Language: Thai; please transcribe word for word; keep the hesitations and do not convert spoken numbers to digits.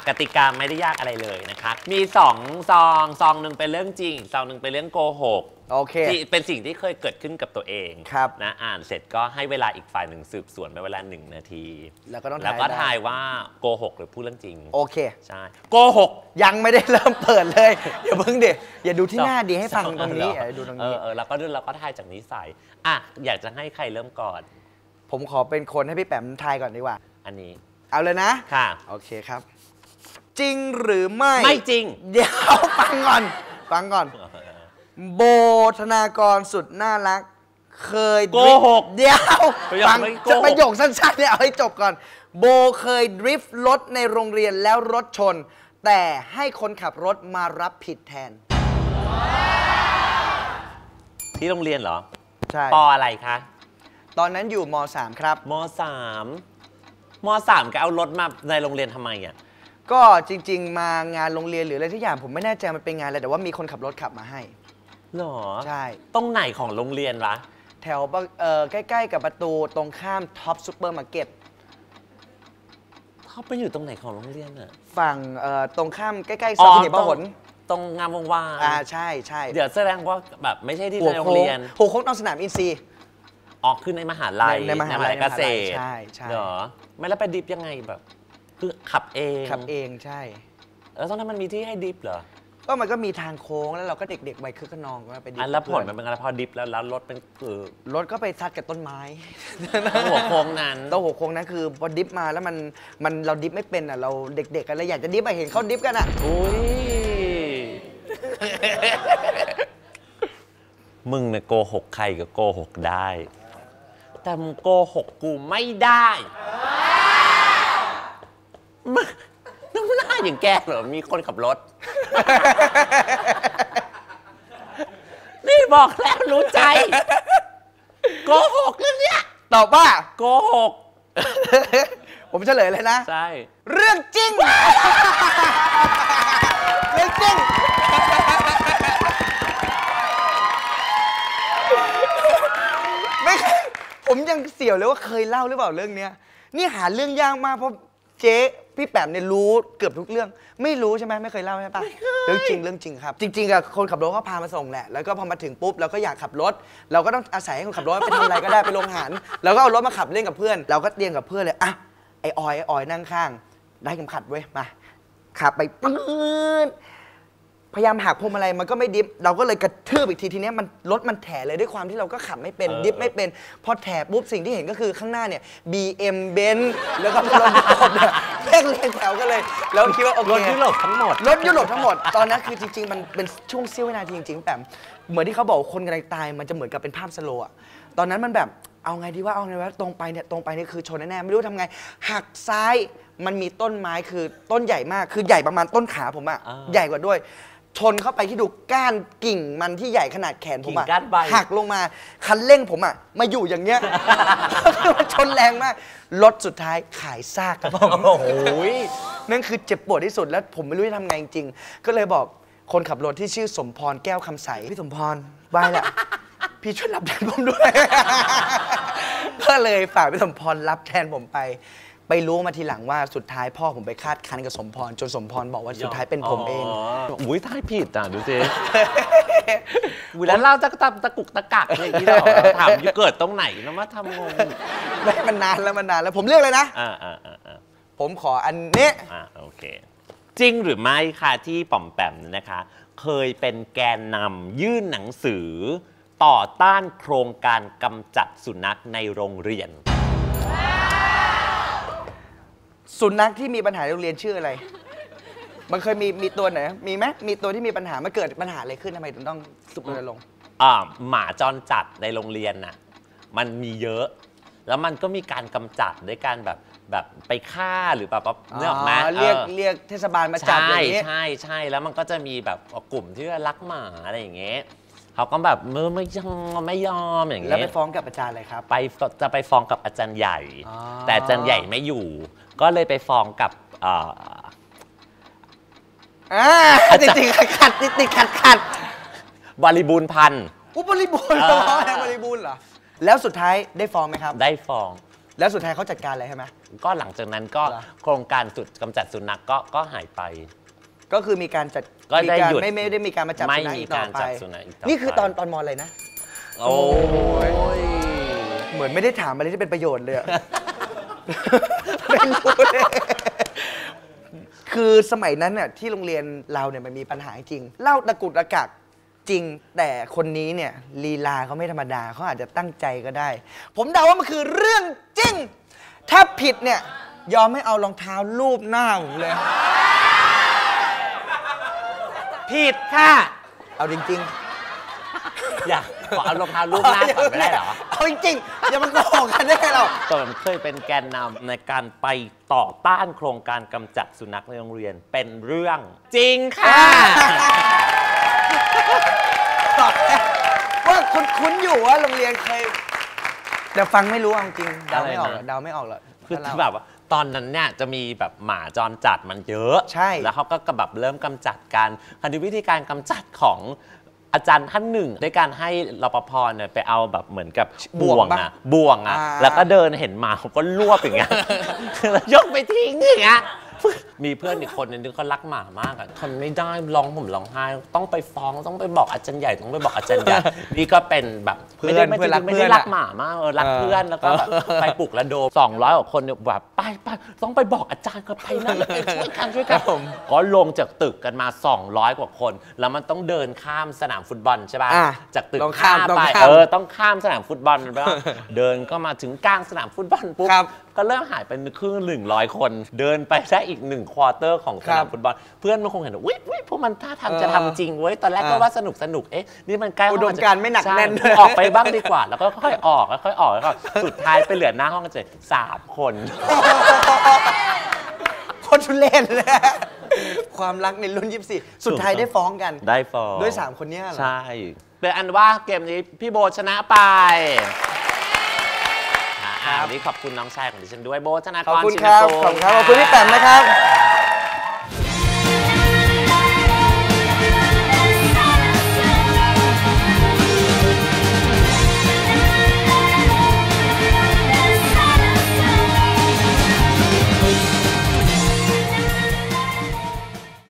กติกาไม่ได้ยากอะไรเลยนะคะมีสองซองซองหนึ่งเป็นเรื่องจริงซองหนึ่งเป็นเรื่องโกหกโอเคเป็นสิ่งที่เคยเกิดขึ้นกับตัวเองครับนะอ่านเสร็จก็ให้เวลาอีกฝ่ายหนึ่งสืบสวนไปเวลาหนึ่งนาทีแล้วก็ต้องแล้วก็ทายว่าโกหกหรือพูดเรื่องจริงโอเคใช่โกหกยังไม่ได้เริ่มเปิดเลยอย่าเพิ่งเดี๋ยวอย่าดูที่หน้าดีให้ฟังตรงนี้อย่าดูตรงนี้เออแล้วก็ดูเราก็ทายจากนิสัยอ่ะอยากจะให้ใครเริ่มก่อนผมขอเป็นคนให้พี่แปมทายก่อนดีกว่าอันนี้เอาเลยนะค่ะโอเคครับจริงหรือไม่ไม่จริงเดี๋ยวฟังก่อนฟังก่อนโบธนากรสุดน่ารักเคยโกหกเดี๋ยวฟังจะประโยคสั้นๆเนี่ยเอาให้จบก่อนโบเคยดริฟต์รถในโรงเรียนแล้วรถชนแต่ให้คนขับรถมารับผิดแทนที่โรงเรียนเหรอใช่ปออะไรคะตอนนั้นอยู่ม.สาม ครับม.สาม ม.สามก็เอารถมาในโรงเรียนทำไมอ่ะก็จริงๆมางานโรงเรียนหรืออะไรทุกอย่างผมไม่แน่ใจมันเป็นงานอะไรแต่ว่ามีคนขับรถขับมาให้หรอใช่ตรงไหนของโรงเรียนวะแถวเอ่อใกล้ๆกับประตูตรงข้ามท็อปซูเปอร์มาร์เก็ตเขาไปอยู่ตรงไหนของโรงเรียนอ่ะฝั่งเอ่อตรงข้ามใกล้ๆซอยเหตุผลตรงงามวงวานอ่าใช่ใช่เดี๋ยวแสดงว่าแบบไม่ใช่ที่ในโรงเรียนหัวโค้งตรงสนามอินซีออกขึ้นในมหาลัยในมหาลัยเกษตรใช่ใช่เหรอไม่แล้วไปดิฟยังไงแบบคือขับเองขับเองใช่แล้วตอนนั้นมันมีที่ให้ดิฟเหรอก็มันก็มีทางโค้งแล้วเราก็เด็กๆวัยคึกขนองก็ไปดิฟอันแล้วผลมันเป็นอะไรพอดิฟแล้วแล้วรถเป็นคือรถก็ไปซัดกับต้นไม้หัวโค้งนั้นตัวหัวโค้งนั้นคือพอดิฟมาแล้วมันมันเราดิฟไม่เป็นอ่ะเราเด็กๆกันเลยอยากจะดิฟไปเห็นเขาดิฟกันอ่ะอุ้ยมึงเนี่ยโกหกใครก็โกหกได้แต่มึงโกหกกูไม่ได้มึงน้ำหน้าอย่างแกเหรอมีคนขับรถนี่บอกแล้วรู้ใจโกหกเรื่องเนี้ยตอบว่าโกหกผมเฉลยเลยนะใช่เรื่องจริงเรื่องจริงไม่ผมยังเสี่ยวเลยว่าเคยเล่าหรือเปล่าเรื่องนี้นี่หาเรื่องยากมากเพราะเจ๊พี่แปมเนี่ยรู้เกือบทุกเรื่องไม่รู้ใช่ไหมไม่เคยเล่าใช่ปะเรื่องจริงเรื่องจริงครับจริงๆอะคนขับรถเขาพามาส่งแหละแล้วก็พอมาถึงปุ๊บเราก็อยากขับรถเราก็ต้องอาศัยให้คนขับรถไปทำอะไรก็ได้ไปลงหันเราก็เอารถมาขับเล่นกับเพื่อนเราก็เตียงกับเพื่อนเลยอ่ะไอออยไอออยนั่งข้างได้เข็มขัดเว้ยมาขับไปปื๊ดพยายามหักพวงมาลัยมันก็ไม่ดิฟเราก็เลยกระทืบอีกทีทีนี้มันรถมันแถเลยด้วยความที่เราก็ขับไม่เป็นดิฟไม่เป็นพอแถปุ๊บสิ่งที่เห็นก็คือข้างหน้าเนี่ย บี เอ็ม Benz แล้วก็รถยุโรปเนี่ยเรียงเรียงแถวกันเลยแล้วคิดว่าโอเครถยุโรปทั้งหมดรถยุโรปทั้งหมดตอนนั้นคือจริงๆมันเป็นช่วงเสี้ยววินาทีจริงๆแบบเหมือนที่เขาบอกคนกำลังตายมันจะเหมือนกับเป็นภาพสโลว์ตอนนั้นมันแบบเอาไงดีว่าเอาไงวะตรงไปเนี่ยตรงไปเนี่ยคือชนแน่ๆไม่รู้ทำไงหักซ้ายมันมีต้นไม้คือต้นใหญ่มากคือใหญ่ประมาณต้นขาผมอะใหญ่กว่าด้วยชนเข้าไปที่ดูก้านกิ่งมันที่ใหญ่ขนาดแขนผมอะหักลงมาคันเร่งผมอะมาอยู่อย่างเงี้ยมันชนแรงมากรถสุดท้ายขายซากครับผมโอ้โหนั่นคือเจ็บปวดที่สุดแล้วผมไม่รู้จะทำไงจริงๆก็เลยบอกคนขับรถที่ชื่อสมพรแก้วคำใสพี่สมพรบายแหละพี่ช่วยรับแทนผมด้วยก็เลยฝากพี่สมพรรับแทนผมไปไปรู้มาทีหลังว่าสุดท้ายพ่อผมไปคาดคั้นกับสมพรจนสมพรบอกว่าสุดท้ายเป็นผมเองอุ้ยท้ายผิดอ่ะดูสิแล้วเราจะตะตะกุกตะกักอย่างนี้เหรอถามอยู่เกิดตรงไหนนะมาทำงงไม่มันนานแล้วมันนานแล้วผมเลือกเลยนะอ่าอ่าอ่าผมขออันนี้อ่าโอเคจริงหรือไม่ค่ะที่ป๋อมแปมนะคะเคยเป็นแกนนำยื่นหนังสือต่อต้านโครงการกำจัดสุนัขในโรงเรียนสุนัขที่มีปัญหาในโรงเรียนชื่ออะไรมันเคยมีมีตัวไหนมีไหมมีตัวที่มีปัญหามันเกิดปัญหาอะไรขึ้นทำไมถึงต้องสุกลงอ่าหมาจรจัดในโรงเรียนน่ะมันมีเยอะแล้วมันก็มีการกำจัดด้วยการแบบแบบไปฆ่าหรือแบบเนื้อออกมาเรียกเรียกเทศบาลมาจับอย่างนี้ใช่ใช่ใช่แล้วมันก็จะมีแบบกลุ่มที่รักหมาอะไรอย่างเงี้ยเขาก็แบบมือไม่ยอมไม่ยอมอย่างเงี้ยแล้วไปฟ้องกับอาจารย์อะไรครับไปจะไปฟ้องกับอาจารย์ใหญ่แต่อาจารย์ใหญ่ไม่อยู่ก็เลยไปฟ้องกับอ่าติดติดขัดขัดติดติดขัดขัดบริบูรณ์พันธุ์อุ๊บบริบูรณ์เหรอบริบูรณ์เหรอแล้วสุดท้ายได้ฟ้องไหมครับได้ฟ้องแล้วสุดท้ายเขาจัดการอะไรใช่ไหมก็หลังจากนั้นก็เหรอโครงการสุดกำจัดสุนัขก็ก็หายไปก็คือมีการจัดก็ได้มีารหยุดไม่ไม่ได้มีการมาจับไม่สุนัขมีอีกต่อการไปจับสุนัขอีกต่อนี่คือไปตอนตอนมอะไรนะโอ้ยเหมือนไม่ได้ถามอะไรที่เป็นประโยชน์เลยอะ ไม่รู้เลยคือสมัยนั้นเนี่ยที่โรงเรียนเราเนี่ยมันมีปัญหาจริงเล่าตะกุดตะกักจริง แต่คนนี้เนี่ยลีลาเขาไม่ธรรมดาเขาอาจจะตั้งใจก็ได้ ผมเดาว่ามันคือเรื่องจริง ถ้าผิดเนี่ยยอมให้เอารองเท้าลูบหน้าผมเลยผิดค่ะเอาจริงอยากขอเอารองเท้าๆลูบหน้าก่อนไม่ได้เหรอเอาจริงๆอย่ามาโกหกกันได้ไงเราตอนเคยเป็นแกนนำในการไปต่อต้านโครงการกำจัดสุนัขในโรงเรียนเป็นเรื่องจริงค่ะว่าคุ้นๆอยู่ว่าโรงเรียนเคยแต่ฟังไม่รู้เอาจริงเดาไม่ออกอะไรนะเดาไม่ออกหรอกคือถ้าเราแบบว่าตอนนั้นเนี่ยจะมีแบบหมาจรจัดมันเยอะใช่แล้วเขาก็แบบเริ่มกำจัดกันคันวิธีการกำจัดของอาจารย์ท่านหนึ่งด้วยการให้รปภเนี่ยไปเอาแบบเหมือนกับบ่วงอะบ่วงอะแล้วก็เดินเห็นหมาเขาก็รวบอย่างเงี้ย แล้วยกไปทิ้งอย่างเงี้ยมีเพื่อนอีกคนนึงที่เขารักหมามากอะทนไม่ได้ร้องผมร้องไห้ต้องไปฟ้องต้องไปบอกอาจารย์ใหญ่ต้องไปบอกอาจารย์ใหญ่ นี่ก็เป็นแบบไม่ได้ไม่ได้ไม่ได้รักหมามากเออรักเพื่อนแล้วก็แบบไปปลุกระดมสองร้อยกว่าคนเนี่ยแบบไปไปต้องไปบอกอาจารย์ก็ไปนั่นไปช่วยกันช่วยกันก็ลงจากตึกกันมาสองร้อยกว่าคน แล้วมันต้องเดินข้ามสนามฟุตบอลใช่ป่ะจากตึกข้ามไปเออต้องข้ามสนามฟุตบอลไปเดินก็มาถึงกลางสนามฟุตบอลปุ๊บก็เริ่มหายไปครึ่งหนึ่งร้อยคนเดินไปได้อีกหนึ่งควอเตอร์ของสนามฟุตบอลเพื่อนมันคงเห็นว่าวิพวกมันท่าทางจะทำจริงเว้ยตอนแรกก็ว่าสนุกสนุกเอ๊ะนี่มันใกล้อุดมการณ์ไม่หนักแน่นออกไปบ้างดีกว่า แล้วก็ค่อยออกค่อยออกแล้วก็สุดท้ายไปเหลือหน้าห้องกันเฉยสามคนคนทุเรศเลยความรักในรุ่นยี่สิบสี่สุดท้ายได้ฟ้องกันได้ฟ้องด้วยสามคนเนี้ยเหรอใช่เป็นอันว่าเกมนี้พี่โบชนะไปอ่าวันนี้ขอบคุณน้องชายของดิฉันด้วยโบธนากรขอบคุณชินครับกูลขอบคุณครับขอบคุณพี่แปมนะครับ